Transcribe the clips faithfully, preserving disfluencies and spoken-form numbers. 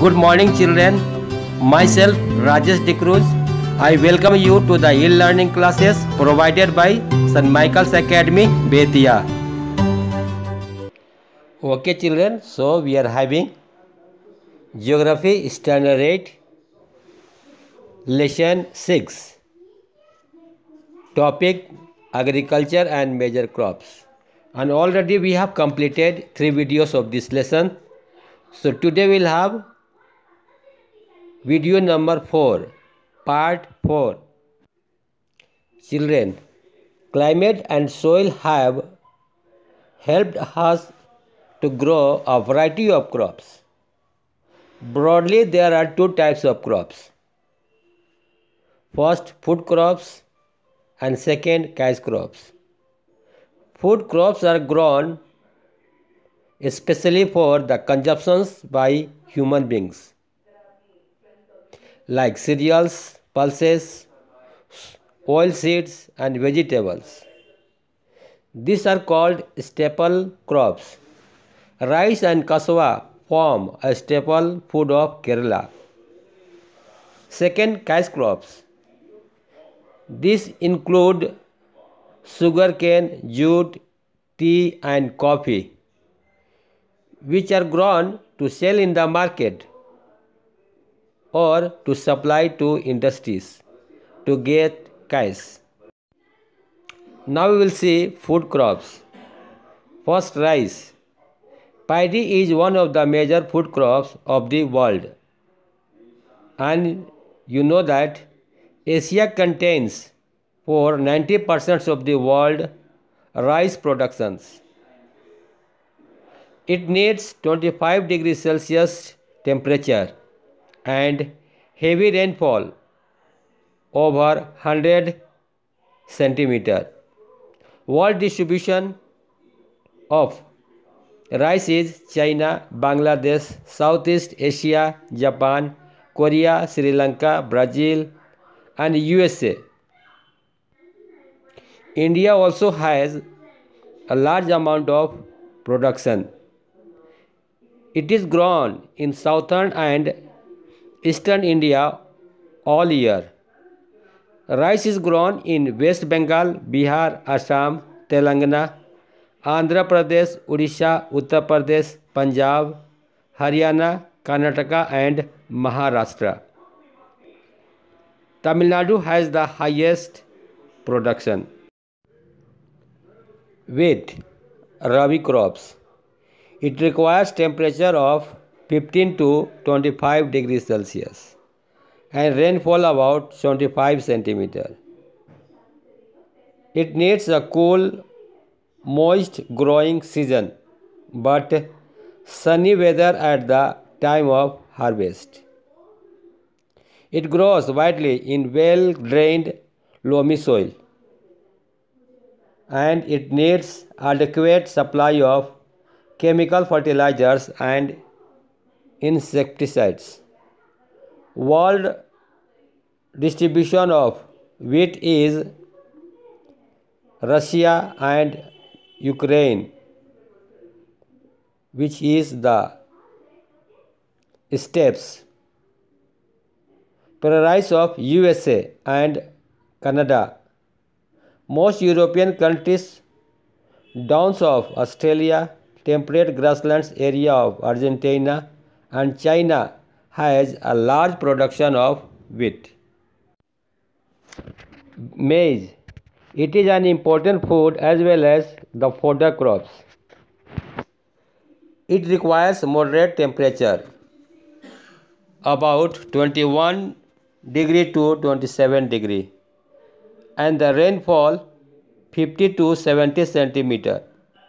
Good morning children. Myself Rajesh Dikruz. I welcome you to the e-learning classes provided by Saint Michael's Academy, Betia. Okay children, so we are having Geography Standard eight, Lesson six. Topic Agriculture and Major Crops. And already we have completed three videos of this lesson. So today we'll have video number four, part four. Children, climate and soil have helped us to grow a variety of crops. Broadly, there are two types of crops. First, food crops, and second, cash crops. Food crops are grown especially for the consumptions by human beings, like cereals, pulses, oilseeds, and vegetables. These are called staple crops. Rice and cassava form a staple food of Kerala. Second, cash crops. These include sugarcane, jute, tea, and coffee, which are grown to sell in the market or to supply to industries to get cash. Now we will see food crops. First, rice. Paddy is one of the major food crops of the world. And you know that Asia contains for ninety percent of the world rice productions. It needs twenty-five degrees Celsius temperature and heavy rainfall over one hundred centimeters. World distribution of rice is China, Bangladesh, Southeast Asia, Japan, Korea, Sri Lanka, Brazil, and U S A. India also has a large amount of production. It is grown in southern and eastern India all year. Rice is grown in West Bengal, Bihar, Assam, Telangana, Andhra Pradesh, Odisha, Uttar Pradesh, Punjab, Haryana, Karnataka, and Maharashtra. Tamil Nadu has the highest production. Wheat, Rabi crops. It requires temperature of fifteen to twenty-five degrees Celsius and rainfall about seventy-five centimeters. It needs a cool, moist growing season but sunny weather at the time of harvest. It grows widely in well drained loamy soil and it needs adequate supply of chemical fertilizers and insecticides. World distribution of wheat is Russia and Ukraine, which is the steppes. Price of U S A and Canada. Most European countries, downs of Australia, temperate grasslands area of Argentina, and China has a large production of wheat. Maize. It is an important food as well as the fodder crops. It requires moderate temperature, about twenty-one degree to twenty-seven degree, and the rainfall fifty to seventy centimeter.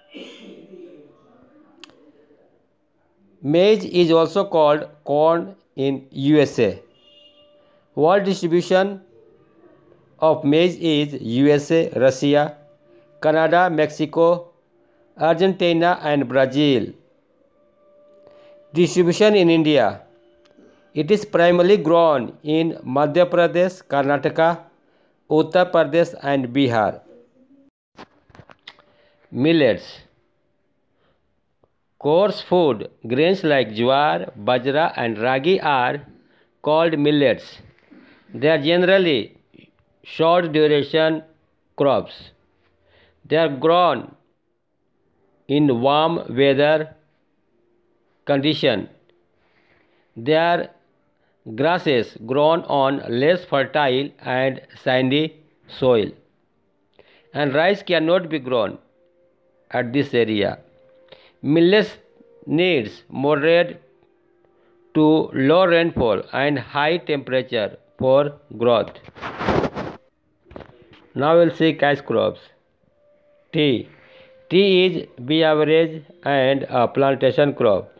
Maize is also called corn in U S A. World distribution of maize is U S A, Russia, Canada, Mexico, Argentina, and Brazil. Distribution in India. It is primarily grown in Madhya Pradesh, Karnataka, Uttar Pradesh, and Bihar. Millets. Coarse food grains like jowar, bajra and ragi are called millets. They are generally short duration crops. They are grown in warm weather condition. They are grasses grown on less fertile and sandy soil, and rice cannot be grown at this area. Millets needs moderate to low rainfall and high temperature for growth. Now we'll see cash crops. Tea. Tea is B-average and a plantation crop.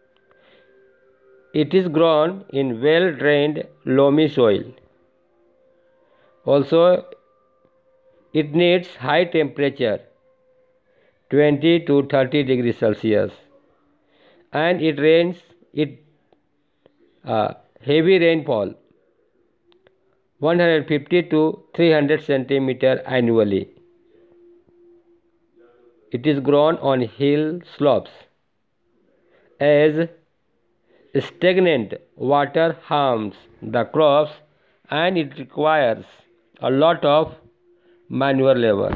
It is grown in well-drained loamy soil. Also, it needs high temperature, twenty to thirty degrees Celsius, and it rains it uh, heavy rainfall, one hundred fifty to three hundred centimeter annually. It is grown on hill slopes, as stagnant water harms the crops and it requires a lot of manual labor.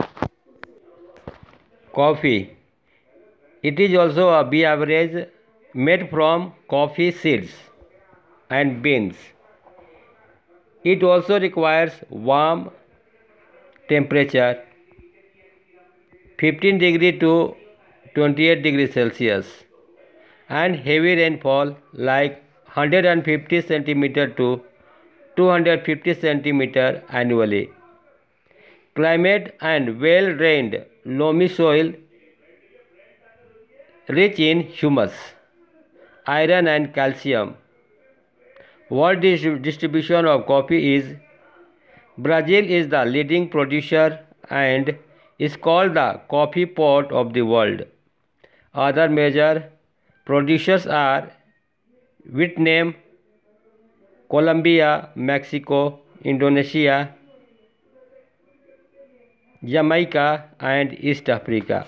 Coffee. It is also a B-average made from coffee seeds and beans. It also requires warm temperature, fifteen degree to twenty-eight degrees Celsius, and heavy rainfall like one hundred fifty centimeter to two hundred fifty centimeter annually. Climate and well-drained loamy soil rich in humus, iron and calcium. World distribution of coffee is Brazil is the leading producer and is called the coffee pot of the world. Other major producers are Vietnam, Colombia, Mexico, Indonesia, Jamaica and East Africa.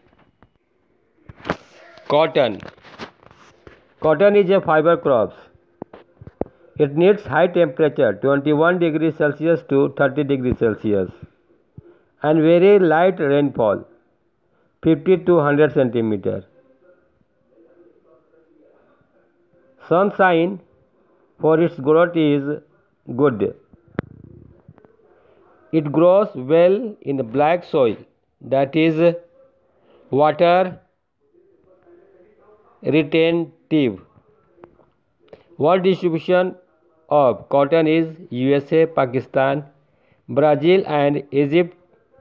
Cotton. Cotton is a fiber crop. It needs high temperature, twenty-one degrees Celsius to thirty degrees Celsius, and very light rainfall, fifty to one hundred centimeter. Sunshine for its growth is good. It grows well in black soil, that is water retentive. World distribution of cotton is U S A, Pakistan, Brazil and Egypt.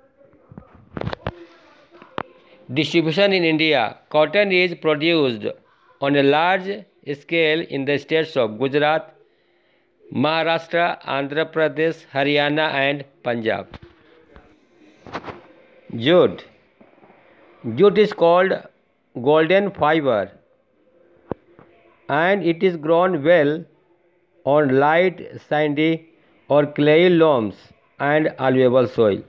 Distribution in India. Cotton is produced on a large scale in the states of Gujarat, Maharashtra, Andhra Pradesh, Haryana and Punjab. Jute. Jute is called golden fiber and it is grown well on light, sandy or clayey loams and alluvial soil.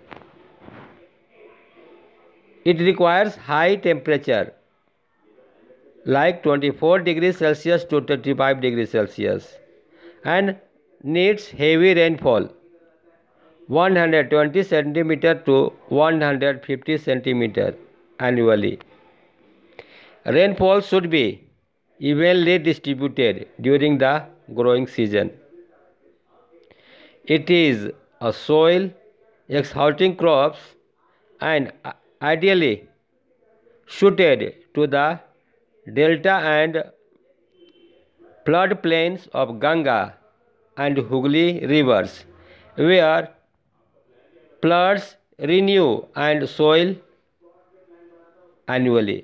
It requires high temperature like twenty-four degrees Celsius to thirty-five degrees Celsius and needs heavy rainfall, one hundred twenty centimeter to one hundred fifty centimeter annually. Rainfall should be evenly distributed during the growing season. It is a soil exhausting crops and ideally suited to the delta and flood plains of Ganga and Hooghly rivers, where floods renew and soil annually.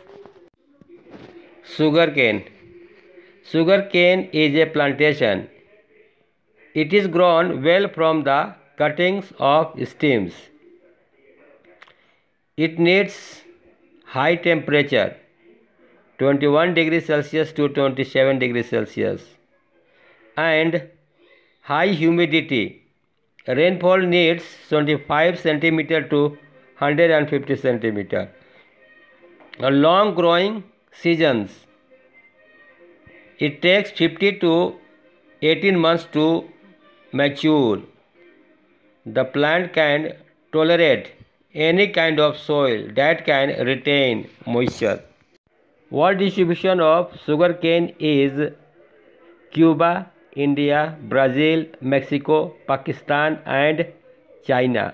Sugarcane. Sugarcane is a plantation. It is grown well from the cuttings of stems. It needs high temperature, twenty-one degrees Celsius to twenty-seven degrees Celsius, and high humidity. Rainfall needs twenty-five centimeter to one hundred fifty centimeter. A long growing seasons. It takes fifty to eighteen months to mature. The plant can tolerate any kind of soil that can retain moisture. World distribution of sugarcane is Cuba, India, Brazil, Mexico, Pakistan and China.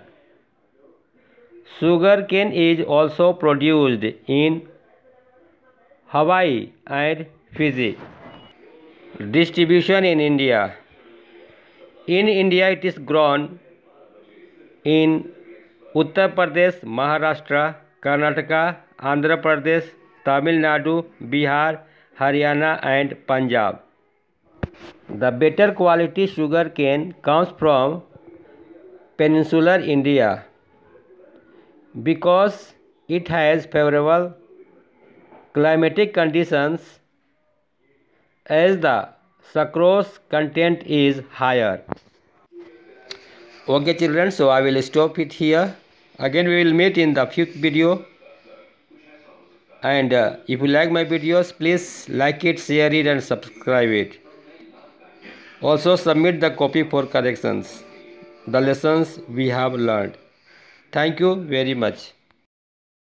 Sugarcane is also produced in Hawaii and Fiji. Distribution in India. In India it is grown in Uttar Pradesh, Maharashtra, Karnataka, Andhra Pradesh, Tamil Nadu, Bihar, Haryana and Punjab. The better quality sugarcane comes from peninsular India because it has favorable climatic conditions as the sucrose content is higher. Okay children, so I will stop it here. Again we will meet in the fifth video. And uh, if you like my videos, please like it, share it and subscribe it. Also submit the copy for corrections, the lessons we have learned. Thank you very much.